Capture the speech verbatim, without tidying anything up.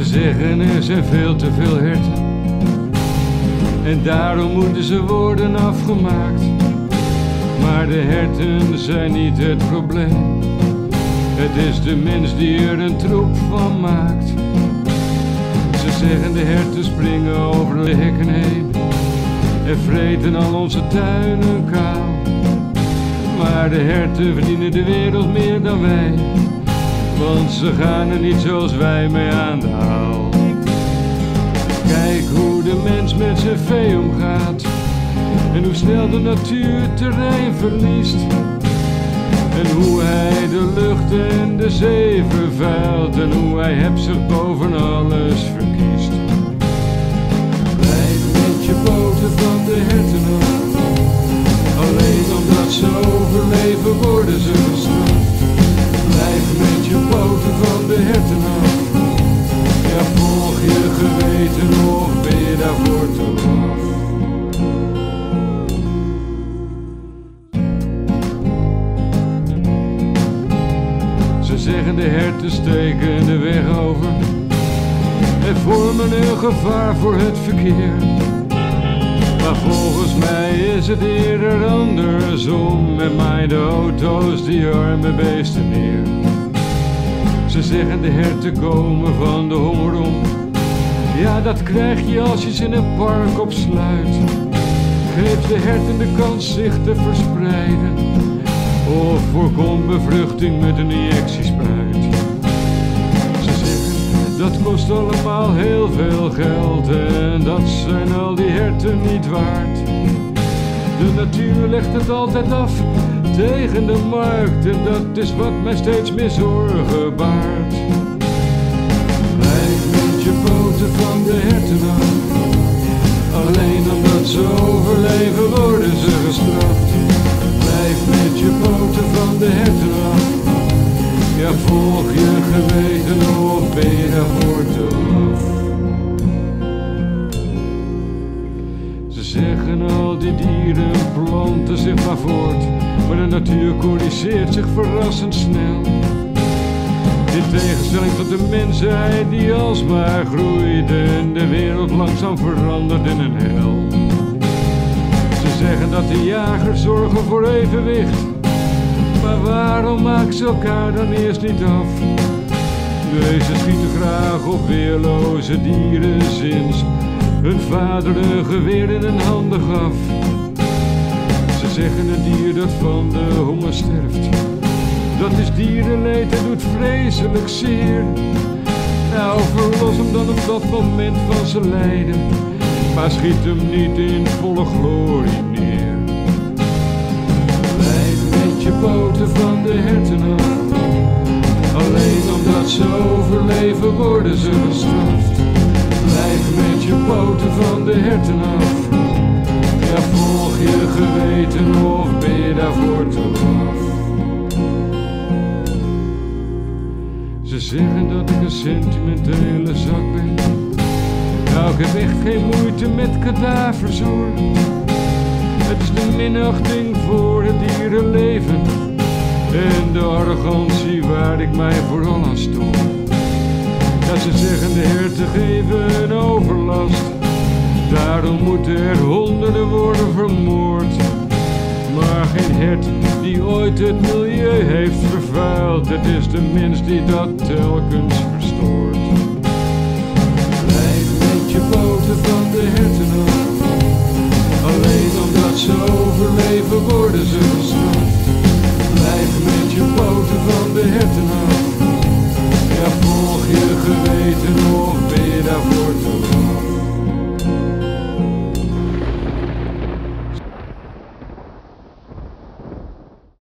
zeggen er zijn veel te veel herten en daarom moeten ze worden afgemaakt. Maar de herten zijn niet het probleem, het is de mens die er een troep van maakt. Ze zeggen de herten springen over de hekken heen en vreten al onze tuinen kaal. Maar de herten verdienen de wereld meer dan wij, want ze gaan er niet zoals wij mee aan de haal. Kijk hoe de mens met zijn vee omgaat en hoe snel de natuur terrein verliest. En hoe hij de lucht en de zee vervuilt en hoe hij hebzucht boven alles verkiest. Blijf met je poten van de herten af, alleen omdat ze overleven worden ze gestraft. Blijf met je poten van de herten af, ja volg je geweten of ben je daarvoor te af. Ze zeggen de herten steken de weg over en vormen een gevaar voor het verkeer. Maar volgens mij is het eerder andersom en maaien de auto's die arme beesten neer. Ze zeggen de herten komen van de honger om, ja dat krijg je als je ze in een park opsluit. Geef de herten de kans zich te verspreiden of voorkom bevruchting met een injectiespuit. Ze zeggen dat kost allemaal heel veel geld en dat zijn al die herten niet waard. De natuur legt het altijd af tegen de markt en dat is wat mij steeds meer zorgen baart. Blijf met je poten van de herten af, alleen omdat ze overleven worden ze gestraft. Blijf met je poten van de herten af, ja volg je geweten of ben je daarvoor te af. Ze zeggen al die dieren planten zich maar voort, maar de natuur corrigeert zich verrassend snel. In tegenstelling tot de mensheid die alsmaar groeit en de wereld langzaam verandert in een hel. Ze zeggen dat de jagers zorgen voor evenwicht, maar waarom maken ze elkaar dan eerst niet af? Deze schieten graag op weerloze dieren sinds hun vader een geweer in hun handen gaf. Ze zeggen een dier dat van de honger sterft, dat is dierenleed en doet vreselijk zeer. Nou verlos hem dan op dat moment van zijn lijden, maar schiet hem niet in volle glorie neer. Blijf met je poten van de herten af, alleen omdat ze overleven worden ze gestraft. Blijf met je poten van de herten af, ja volg je geweten of ben je daarvoor te af. Ze zeggen dat ik een sentimentele zak ben, nou ik heb echt geen moeite met kadavers hoor. Het is de minachting voor het dierenleven en de arrogantie waar ik mij vooral aan stoor. Ja, ze zeggen de herten geven een overlast, daarom moeten er honderden worden vermoord. Maar geen hert die ooit het milieu heeft vervuild, het is de mens die dat telkens verstoort. Blijf met je poten van de herten af, alleen omdat ze overleven worden ze gestraft. Blijf met je poten van de herten af, ja volg je geweten